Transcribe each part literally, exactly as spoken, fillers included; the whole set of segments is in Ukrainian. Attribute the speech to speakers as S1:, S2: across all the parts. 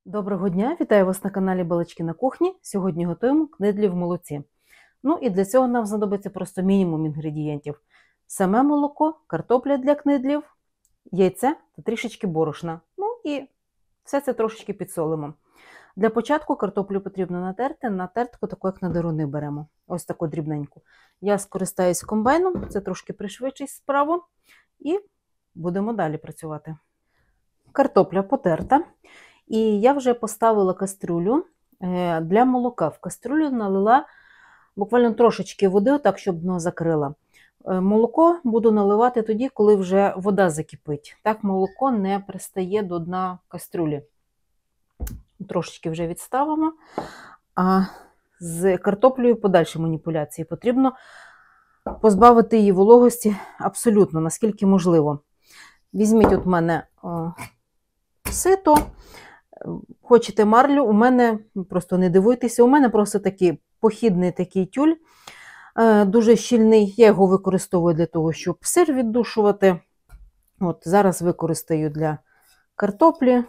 S1: Доброго дня! Вітаю вас на каналі Балачки на кухні. Сьогодні готуємо книдлі в молоці. Ну і для цього нам знадобиться просто мінімум інгредієнтів. Саме молоко, картопля для книдлів, яйце та трішечки борошна. Ну і все це трошечки підсолимо. Для початку картоплю потрібно натерти, на тертку таку, як на деруни беремо. Ось таку дрібненьку. Я скористаюсь комбайном, це трошки пришвидшить справу. І будемо далі працювати. Картопля потерта. І я вже поставила кастрюлю для молока. В кастрюлю налила буквально трошечки води, так, щоб дно закрила. Молоко буду наливати тоді, коли вже вода закипить. Так молоко не пристає до дна кастрюлі. Трошечки вже відставимо. А з картоплею подальші маніпуляції. Потрібно позбавити її вологості абсолютно, наскільки можливо. Візьміть от мене о, сито. Хочете марлю, у мене, просто не дивуйтеся, у мене просто такий похідний такий тюль, дуже щільний. Я його використовую для того, щоб сир віддушувати. От, зараз використаю для картоплі.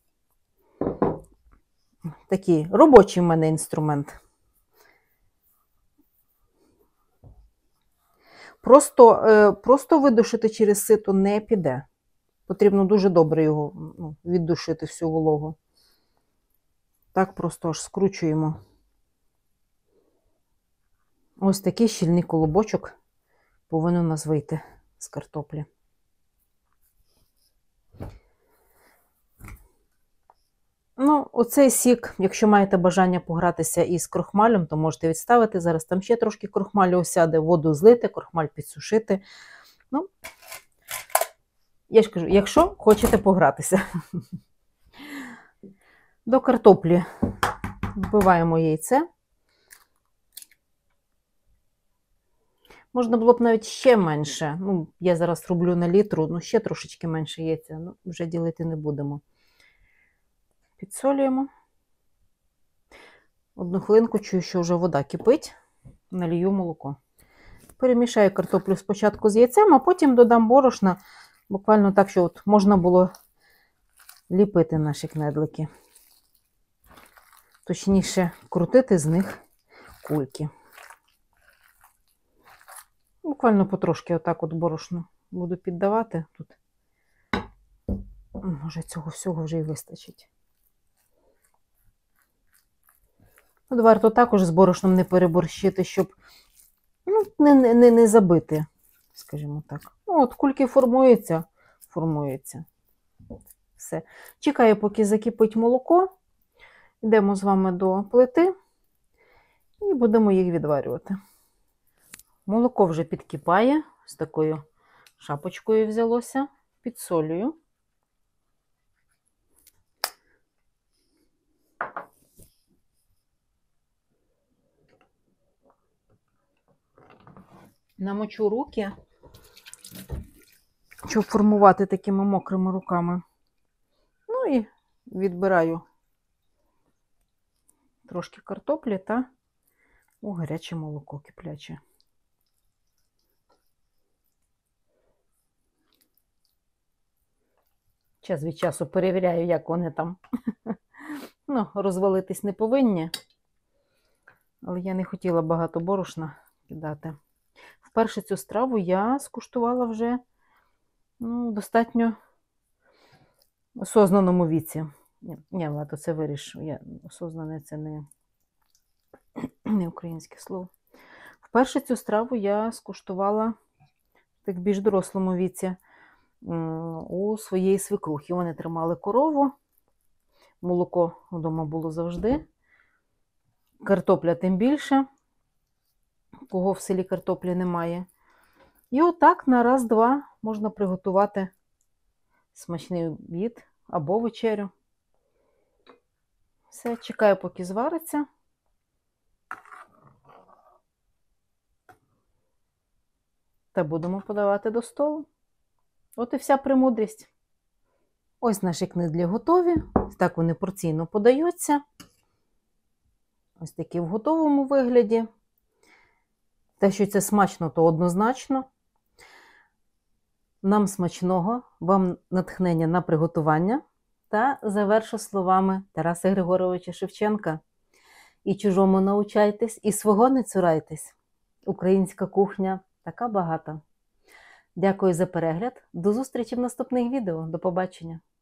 S1: Такий робочий в мене інструмент. Просто, просто видушити через сито не піде. Потрібно дуже добре його ну, віддушити всю вологу. Так просто аж скручуємо. Ось такий щільний колобочок повинен у нас вийти з картоплі. Ну, оцей сік, якщо маєте бажання погратися із крохмалем, то можете відставити. Зараз там ще трошки крохмалю осяде, воду злити, крохмаль підсушити. Ну, я ж кажу, якщо хочете погратися. До картоплі вбиваємо яйце. Можна було б навіть ще менше. Ну, я зараз роблю на літру, ну ще трошечки менше яйця. Ну, вже ділити не будемо. Підсолюємо. Одну хвилинку чую, що вже вода кипить. Налію молоко. Перемішаю картоплю спочатку з яйцем, а потім додам борошна. Буквально так, що от можна було ліпити наші кнедлики. Точніше, крутити з них кульки. Буквально потрошки отак от борошно буду піддавати. Тут, може, цього всього вже й вистачить. Тут варто також з борошном не переборщити, щоб ну, не, не, не забити, скажімо так. Ну, от кульки формуються, формуються. Все. Чекаю, поки закипить молоко. Йдемо з вами до плити і будемо їх відварювати. Молоко вже підкипає, з такою шапочкою взялося, підсолюю. Намочу руки, щоб формувати такими мокрими руками. Ну і відбираю трошки картоплі та у гаряче молоко кипляче. Час від часу перевіряю, як вони там ну, розвалитись не повинні. Але я не хотіла багато борошна кидати. Вперше цю страву я скуштувала вже ну, достатньо осознаному віці. Ні, ладно, це вирішу. Я, осознане це не, не українське слово. Вперше цю страву я скуштувала в більш дорослому віці у своєї свекрухи. Вони тримали корову, молоко вдома було завжди, картопля тим більше, кого в селі картоплі немає. І отак на раз-два можна приготувати смачний обід або вечерю. Все, чекаю, поки звариться. Та будемо подавати до столу. От і вся премудрість. Ось наші книдлі готові. Так вони порційно подаються. Ось такі в готовому вигляді. Те, що це смачно, то однозначно. Нам смачного, вам натхнення на приготування. та завершу словами Тараса Григоровича Шевченка. І чужому научайтесь, і свого не цурайтесь. Українська кухня така багата. Дякую за перегляд. До зустрічі в наступних відео. До побачення.